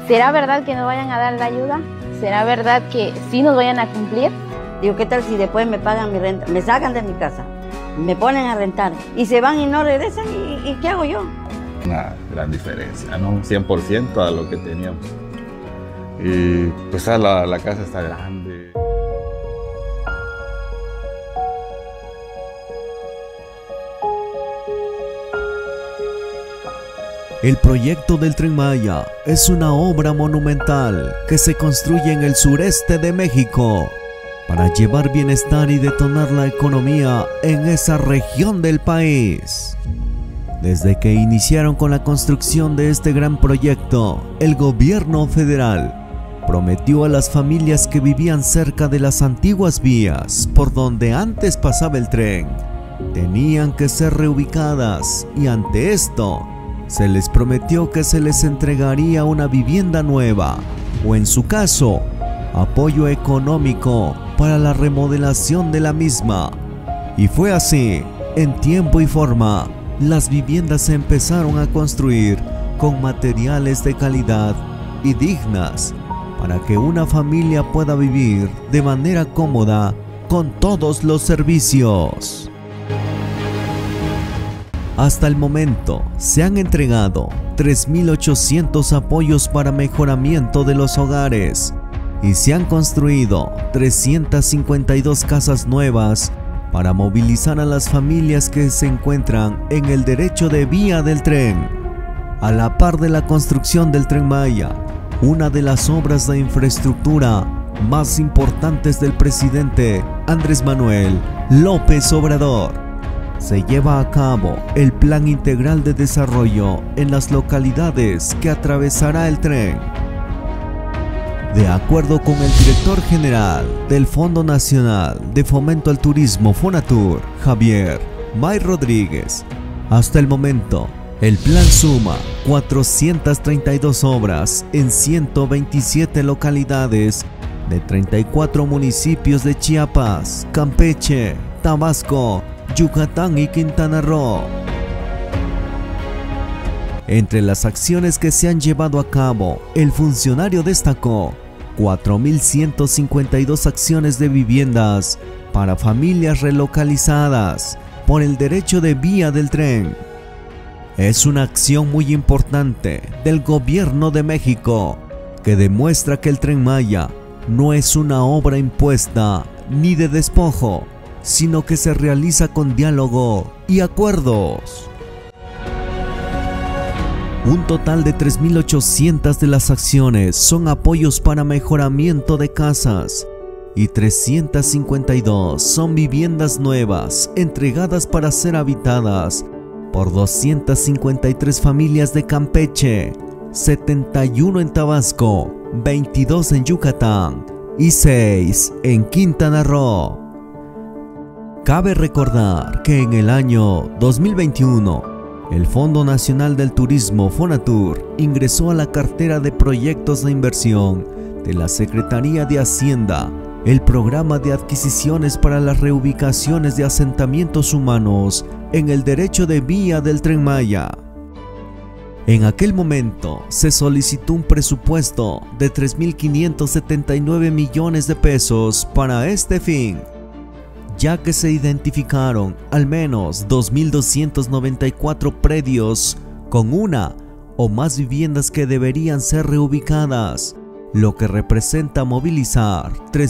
¿Será verdad que nos vayan a dar la ayuda? ¿Será verdad que sí nos vayan a cumplir? Digo, ¿qué tal si después me pagan mi renta? Me sacan de mi casa, me ponen a rentar y se van y no regresan. ¿Y qué hago yo? Una gran diferencia, ¿no? Un 100% a lo que teníamos. Y pues la casa está grande. El proyecto del Tren Maya es una obra monumental que se construye en el sureste de México para llevar bienestar y detonar la economía en esa región del país. Desde que iniciaron con la construcción de este gran proyecto, el gobierno federal prometió a las familias que vivían cerca de las antiguas vías por donde antes pasaba el tren, tenían que ser reubicadas, y ante esto se les prometió que se les entregaría una vivienda nueva o, en su caso, apoyo económico para la remodelación de la misma. Y fue así, en tiempo y forma, las viviendas se empezaron a construir con materiales de calidad y dignas para que una familia pueda vivir de manera cómoda con todos los servicios. Hasta el momento se han entregado 3.800 apoyos para mejoramiento de los hogares y se han construido 352 casas nuevas para movilizar a las familias que se encuentran en el derecho de vía del tren. A la par de la construcción del Tren Maya, una de las obras de infraestructura más importantes del presidente Andrés Manuel López Obrador, se lleva a cabo el Plan Integral de Desarrollo en las localidades que atravesará el tren. De acuerdo con el director general del Fondo Nacional de Fomento al Turismo, Fonatur, Javier May Rodríguez, hasta el momento el plan suma 432 obras en 127 localidades de 34 municipios de Chiapas, Campeche, Tabasco, Yucatán y Quintana Roo. Entre las acciones que se han llevado a cabo, el funcionario destacó 4.152 acciones de viviendas para familias relocalizadas por el derecho de vía del tren. Es una acción muy importante del gobierno de México que demuestra que el Tren Maya no es una obra impuesta ni de despojo, sino que se realiza con diálogo y acuerdos. Un total de 3.800 de las acciones son apoyos para mejoramiento de casas y 352 son viviendas nuevas entregadas para ser habitadas por 253 familias de Campeche, 71 en Tabasco, 22 en Yucatán y 6 en Quintana Roo. Cabe recordar que en el año 2021, el Fondo Nacional del Turismo, Fonatur, ingresó a la cartera de proyectos de inversión de la Secretaría de Hacienda el programa de adquisiciones para las reubicaciones de asentamientos humanos en el derecho de vía del Tren Maya. En aquel momento se solicitó un presupuesto de 3.579 millones de pesos para este fin, ya que se identificaron al menos 2.294 predios con una o más viviendas que deberían ser reubicadas, lo que representa movilizar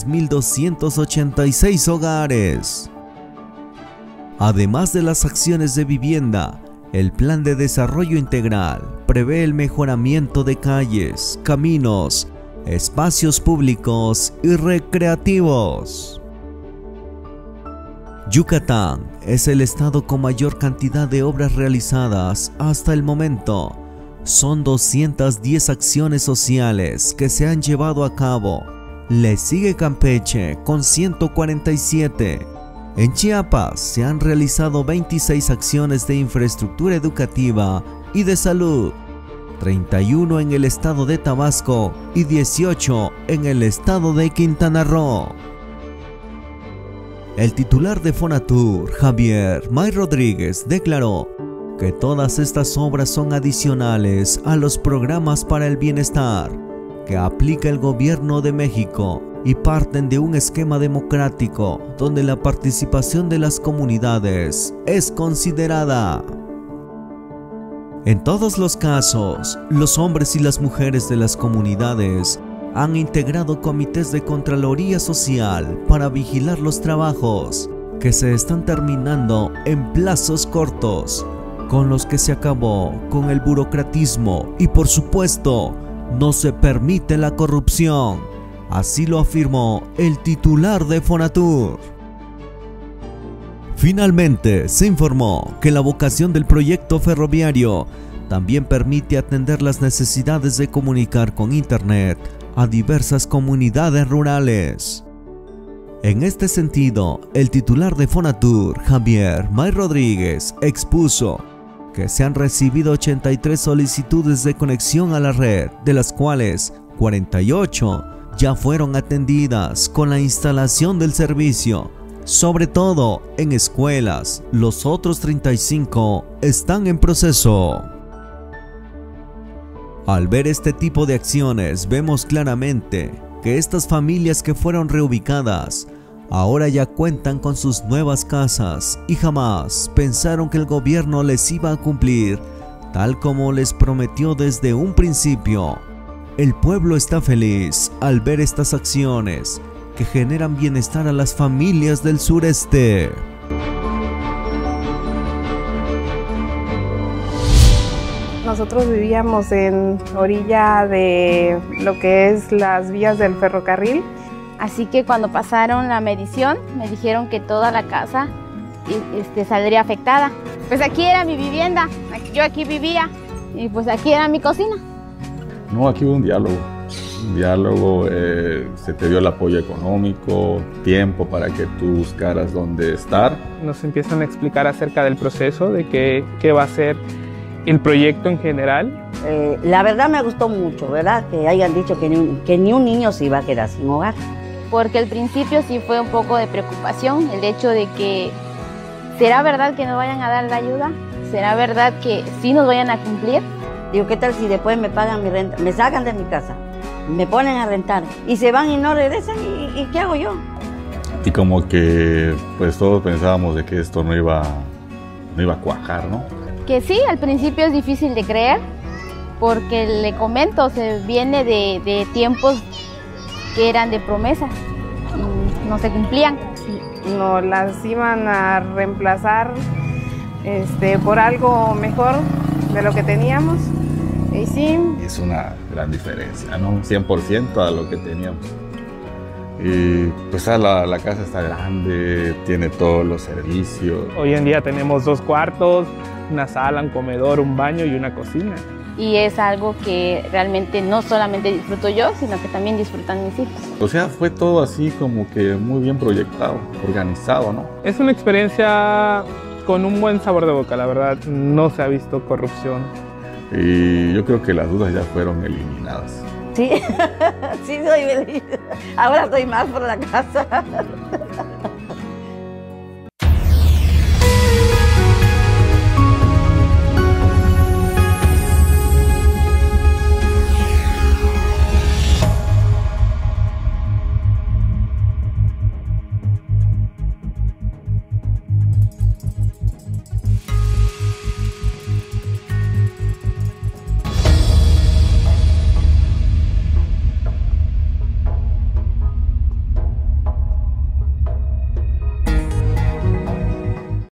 3.286 hogares. Además de las acciones de vivienda, el Plan de Desarrollo Integral prevé el mejoramiento de calles, caminos, espacios públicos y recreativos. Yucatán es el estado con mayor cantidad de obras realizadas hasta el momento. Son 210 acciones sociales que se han llevado a cabo. Le sigue Campeche con 147. En Chiapas se han realizado 26 acciones de infraestructura educativa y de salud, 31 en el estado de Tabasco y 18 en el estado de Quintana Roo. El titular de Fonatur, Javier May Rodríguez, declaró que todas estas obras son adicionales a los programas para el bienestar que aplica el gobierno de México y parten de un esquema democrático donde la participación de las comunidades es considerada. En todos los casos, los hombres y las mujeres de las comunidades han integrado comités de Contraloría Social para vigilar los trabajos que se están terminando en plazos cortos, con los que se acabó con el burocratismo y, por supuesto, no se permite la corrupción. Así lo afirmó el titular de Fonatur. Finalmente, se informó que la vocación del proyecto ferroviario también permite atender las necesidades de comunicar con Internet a diversas comunidades rurales. En este sentido, el titular de Fonatur, Javier May Rodríguez, expuso que se han recibido 83 solicitudes de conexión a la red, de las cuales 48 ya fueron atendidas con la instalación del servicio, sobre todo en escuelas. Los otros 35 están en proceso. Al ver este tipo de acciones, vemos claramente que estas familias que fueron reubicadas ahora ya cuentan con sus nuevas casas y jamás pensaron que el gobierno les iba a cumplir tal como les prometió desde un principio. El pueblo está feliz al ver estas acciones que generan bienestar a las familias del sureste. Nosotros vivíamos en orilla de lo que es las vías del ferrocarril. Así que cuando pasaron la medición, me dijeron que toda la casa saldría afectada. Pues aquí era mi vivienda, yo aquí vivía y pues aquí era mi cocina. No, aquí hubo un diálogo, se te dio el apoyo económico, tiempo para que tú buscaras dónde estar. Nos empiezan a explicar acerca del proceso, de qué va a ser el proyecto en general. La verdad me gustó mucho, ¿verdad? Que hayan dicho que ni un niño se iba a quedar sin hogar. Porque al principio sí fue un poco de preocupación el hecho de que ¿será verdad que nos vayan a dar la ayuda? ¿Será verdad que sí nos vayan a cumplir? Digo, ¿qué tal si después me pagan mi renta? Me sacan de mi casa, me ponen a rentar y se van y no regresan, ¿y qué hago yo? Y como que pues todos pensábamos de que esto no iba a cuajar, ¿no? Que sí, al principio es difícil de creer, porque le comento, se viene de tiempos que eran de promesas y no se cumplían. Nos las iban a reemplazar por algo mejor de lo que teníamos. Y sí. Es una gran diferencia, ¿no? 100% a lo que teníamos. Y pues la casa está grande, tiene todos los servicios. Hoy en día tenemos 2 cuartos, una sala, un comedor, un baño y una cocina. Y es algo que realmente no solamente disfruto yo, sino que también disfrutan mis hijos. O sea, fue todo así como que muy bien proyectado, organizado, ¿no? Es una experiencia con un buen sabor de boca, la verdad. No se ha visto corrupción. Y yo creo que las dudas ya fueron eliminadas. Sí, sí soy feliz. Ahora estoy más por la casa.